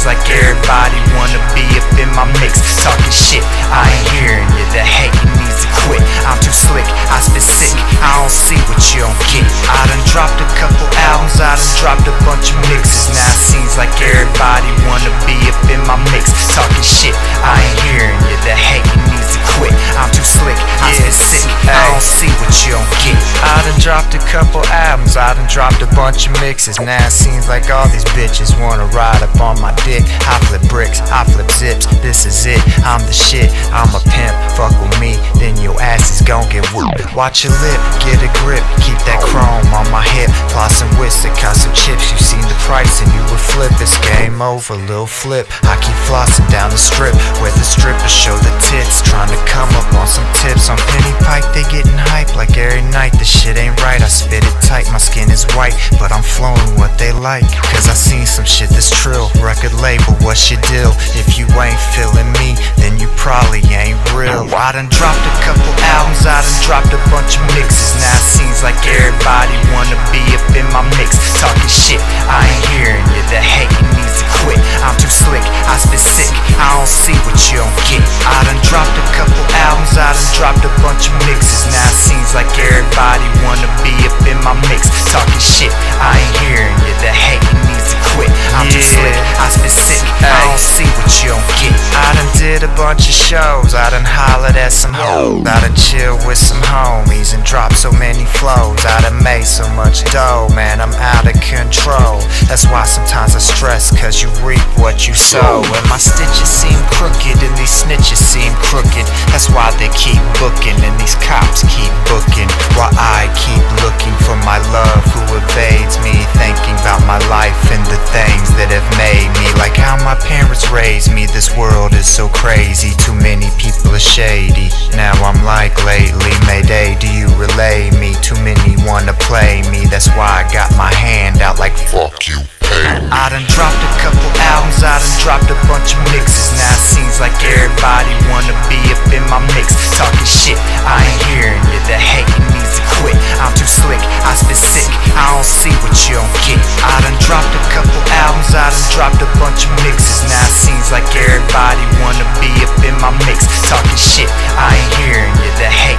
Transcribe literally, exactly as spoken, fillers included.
like everybody wanna be up in my mix. Talking shit, I ain't hearing you. The hating needs to quit. I'm too slick, I spit sick. I don't see what you don't get. I done dropped a couple albums, I done dropped a bunch of mixes. Now it seems like everybody wanna be up in my mix. Talking shit, I ain't hearing you. The hating needs to quit. I'm too slick, I spit sick. I don't see what you don't get. I done dropped a couple albums, I done dropped a bunch of mixes. Now it seems like all these bitches wanna ride up on my dick. I flip bricks, I flip zips, this is it. I'm the shit, I'm a pimp. Fuck with me, then your ass is gon' get whooped. Watch your lip, get a grip, keep that chrome on my hip. Flossing with it, got some chips, you seen the price and you would flip. It's game over, lil' flip. I keep flossing down the strip, where the strippers show the tits. Trying to come up on some tips on Penny Pike, they getting hype like every night. This shit ain't right, I spit it tight, my skin is white, but I'm flowing what they like. Cause I seen some shit that's trill. Record label, what's your deal? If you ain't feeling me, then you probably ain't real. I done dropped a couple albums, I done dropped a bunch of mixes. Now it seems like everybody wanna be up in my mix. Talking shit, I ain't hearing you. The hating needs to quit. I'm too slick, I spit sick. I don't see what you don't get. I done dropped a couple albums, I done dropped a bunch of mixes. Now it seems like everybody wanna be up in my mix. Talking shit, I ain't hearing you. The hating needs to quit. I'm too slick, I spit sick. I don't see what you don't get. I done did a bunch of shows, I done hollered at some hoes, I done chilled with some homies and dropped so many flows. I done made so much dough, man, I'm out of control. That's why sometimes I stress, cause you reap what you sow. And my stitches seem crooked and these snitches seem crooked. That's why they keep booking and these cops keep booking. While I keep looking for my love who evades me, thinking about my life and the things that have made me. Like how my parents raised me, this world is so crazy. Too many people are shady. Now I'm like lately, Mayday, do you relay me? Too many wanna play me, that's why I got my hand out like fuck you. I done dropped a couple albums, I done dropped a bunch of mixes. Now it seems like everybody wanna be up in my mix. Talking shit, I ain't hearing you. The hating needs to quit. I'm too slick, I spit sick. I don't see what you don't get. I done dropped a couple albums, I done dropped a bunch of mixes. Now it seems like everybody wanna be up in my mix. Talking shit, I ain't hearing you. The hate